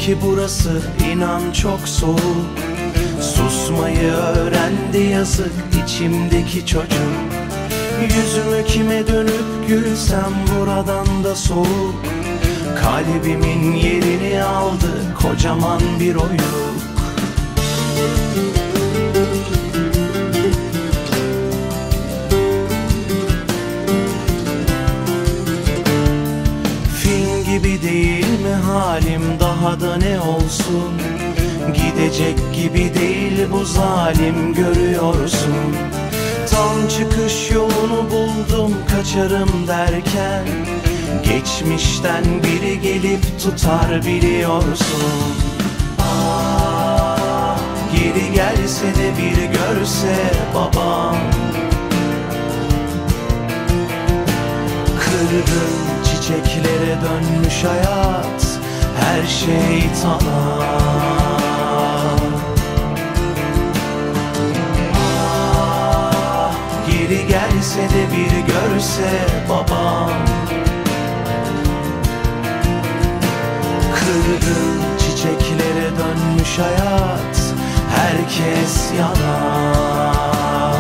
ki burası inan çok soğuk. Susmayı öğrendi yazık içimdeki çocuk. Yüzümü kime dönüp gülsem buradan da soğuk. Kalbimin yerini aldı kocaman bir oyuk. Film gibi değil mi halim, daha da ne olsun? Gidecek gibi değil bu zalim, görüyorsun. Tam çıkış yolunu buldum kaçarım derken, geçmişten biri gelip tutar biliyorsun. Ah, geri gelse de bir görse babam. Kırgın çiçeklere dönmüş hayat, her şey tamam. Ah, geri gelse de bir görse babam. Kırgın çiçeklere dönmüş hayat, herkes yalan.